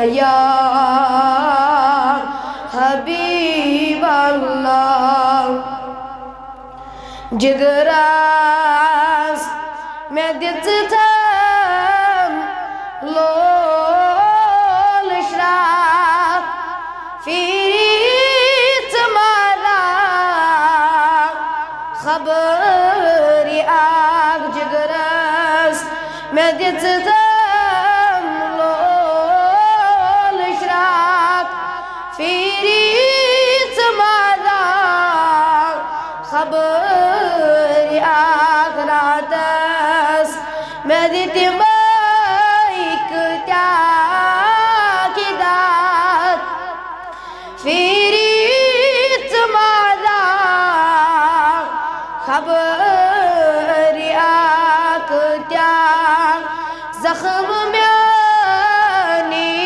या हबीब अल्लाह। जिगरास में दित था लोल श्राक फीत मारा खबर आग। जिगरास में दित था लोल श्राक फीत मारा खबर आग। रातस में दित खबर आक त्या जख्म म्यानी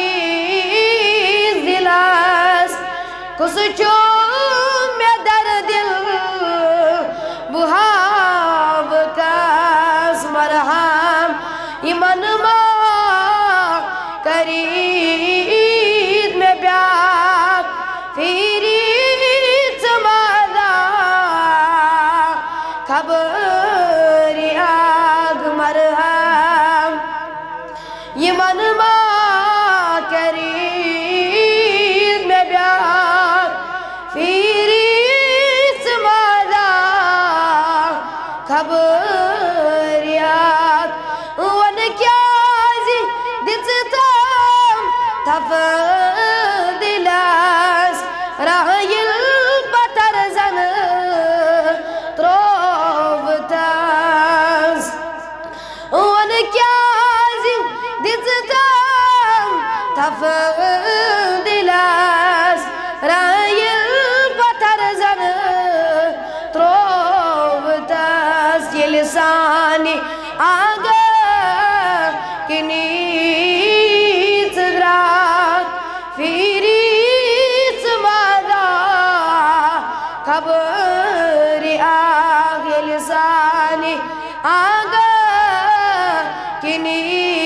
दिलास कुछ चो में दर दिल बुहाव कास मरहम इमन मा करीब में ब्याक फिरी खबर आग मरहम ये मन मा करीब में ब्याग फिरी समादा खबर आग। वन क्या जी दिसतम तफ दिलास राहिल पतर जन वन क्या दिसतम तफ दिलास रायल पतर जन त्रोवतास। ये लिसानी आगा किनीत ग्राक फिरीत मादा खबर आग। ये लिसानी आगा किनी